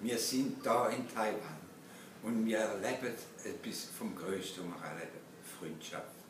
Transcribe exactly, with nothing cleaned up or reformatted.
Wir sind da in Taiwan und wir erleben etwas vom Größten, was wir erleben, Freundschaft.